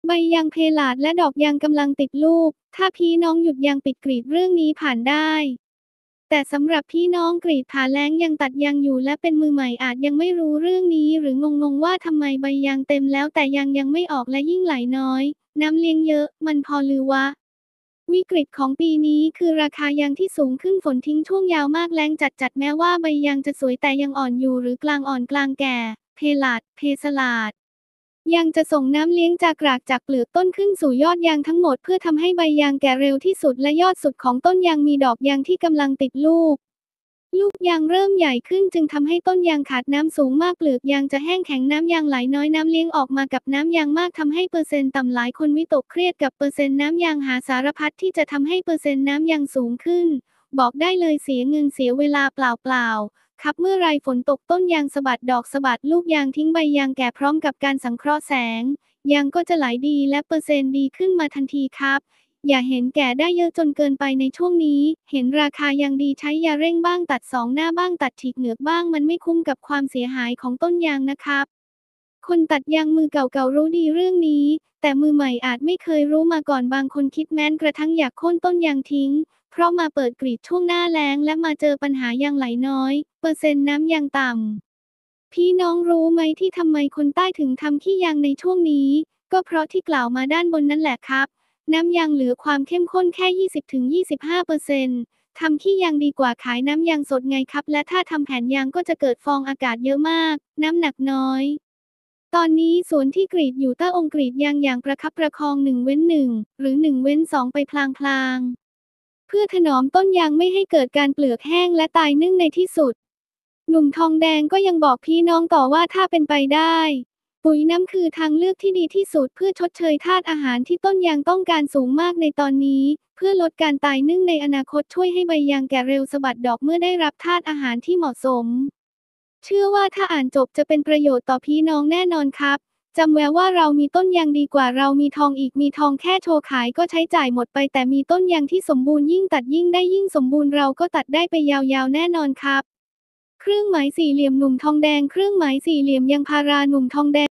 ใบยางเพลาดและดอกยางกำลังติดลูก ถ้าพี่น้องหยุดยางปิดกรีดเรื่องนี้ผ่านได้ แต่สำหรับพี่น้องกรีดผาแล้งยังตัดยางอยู่และเป็นมือใหม่อาจยังไม่รู้เรื่องนี้หรืองงว่าทำไมใบยางเต็มแล้วแต่ยางยังไม่ออกและยิ่งไหลน้อย น้ำเลี้ยงเยอะ มันพอหรือวะ วิกฤตของปีนี้คือราคายางที่สูงขึ้นฝนทิ้งช่วงยาวมากแล้งจัดแม้ว่าใบยางจะสวยแต่ยังอ่อนอยู่หรือกลางอ่อนกลางแก่ เพสลาด ยางจะส่งน้ำเลี้ยงจากรากจากเปลือกต้นขึ้นสู่ยอดยางทั้งหมดเพื่อทำให้ใบยางแก่เร็วที่สุดและยอดสุดของต้นยางมีดอกยางที่กำลังติดลูก ลูกยางเริ่มใหญ่ขึ้นจึงทำให้ต้นยางขาดน้ำสูงมากเปลือกยางจะแห้งแข็งน้ำยางไหลน้อยน้ำเลี้ยงออกมากับน้ำยางมากทำให้เปอร์เซ็นต์ต่ำหลายคนวิตกเครียดกับเปอร์เซ็นต์น้ำยางหาสารพัดที่จะทำให้เปอร์เซ็นต์น้ำยางสูงขึ้นบอกได้เลยเสียเงินเสียเวลาเปล่าครับเมื่อไรฝนตกต้นยางสะบัดดอกสะบัดลูกยางทิ้งใบยางแก่พร้อมกับการสังเคราะห์แสงยางก็จะไหลดีและเปอร์เซ็นต์ดีขึ้นมาทันทีครับอย่าเห็นแก่ได้เยอะจนเกินไปในช่วงนี้เห็นราคายางดีใช้ยาเร่งบ้างตัดสองหน้าบ้างตัดฉีกเหงือกบ้างมันไม่คุ้มกับความเสียหายของต้นยางนะครับคนตัดยางมือเก่าๆรู้ดีเรื่องนี้แต่มือใหม่อาจไม่เคยรู้มาก่อนบางคนคิดแม้กระทั่งอยากโค่นต้นยางทิ้งเพราะมาเปิดกรีดช่วงหน้าแล้งและมาเจอปัญหายางไหลน้อยเปอร์เซ็นต์น้ำยางต่ำพี่น้องรู้ไหมที่ทำไมคนใต้ถึงทำขี้ยางในช่วงนี้ก็เพราะที่กล่าวมาด้านบนนั่นแหละครับน้ำยางเหลือความเข้มข้นแค่ 20-25%ทำขี้ยางดีกว่าขายน้ำยางสดไงครับและถ้าทำแผ่นยางก็จะเกิดฟองอากาศเยอะมากน้ำหนักน้อยตอนนี้สวนที่กรีดอยู่ต้าองค์กรีดยางอย่างประคับประคอง1 เว้น 1หรือ1 เว้น 2ไปพลางๆเพื่อถนอมต้นยางไม่ให้เกิดการเปลือกแห้งและตายนึ่งในที่สุดหนุ่มทองแดงก็ยังบอกพี่น้องต่อว่าถ้าเป็นไปได้ปุ๋ยน้ำคือทางเลือกที่ดีที่สุดเพื่อชดเชยธาตุอาหารที่ต้นยางต้องการสูงมากในตอนนี้เพื่อลดการตายนึ่งในอนาคตช่วยให้ใบยางแก่เร็วสะบัดดอกเมื่อได้รับธาตุอาหารที่เหมาะสมเชื่อว่าถ้าอ่านจบจะเป็นประโยชน์ต่อพี่น้องแน่นอนครับจำไว้ว่าเรามีต้นยางดีกว่าเรามีทองอีกมีทองแค่โชว์ขายก็ใช้จ่ายหมดไปแต่มีต้นยางที่สมบูรณ์ยิ่งตัดยิ่งได้ยิ่งสมบูรณ์เราก็ตัดได้ไปยาวๆแน่นอนครับเครื่องหมายสี่เหลี่ยมหนุ่มทองแดงเครื่องหมายสี่เหลี่ยมยางพาราหนุ่มทองแดง